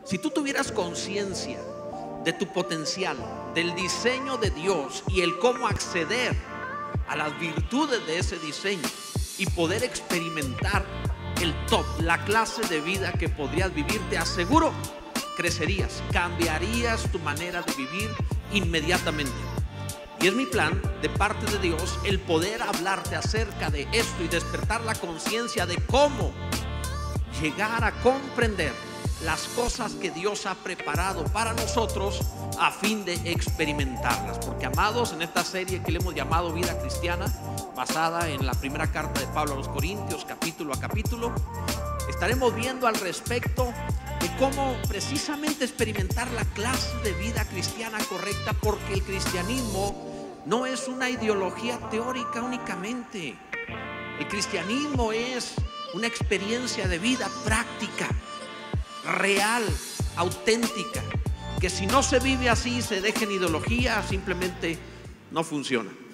Si tú tuvieras conciencia de tu potencial, del diseño de Dios y el cómo acceder a las virtudes de ese diseño y poder experimentar el top, la clase de vida que podrías vivir, te aseguro, crecerías, cambiarías tu manera de vivir inmediatamente. Y es mi plan de parte de Dios el poder hablarte acerca de esto y despertar la conciencia de cómo llegar a comprender las cosas que Dios ha preparado para nosotros a fin de experimentarlas. Porque, amados, en esta serie que le hemos llamado Vida Cristiana, basada en la primera carta de Pablo a los Corintios, capítulo a capítulo, estaremos viendo al respecto de cómo precisamente experimentar la clase de vida cristiana correcta, porque el cristianismo no es una ideología teórica únicamente. El cristianismo es una experiencia de vida práctica, real, auténtica, que si no se vive así, se deja en ideología, simplemente no funciona.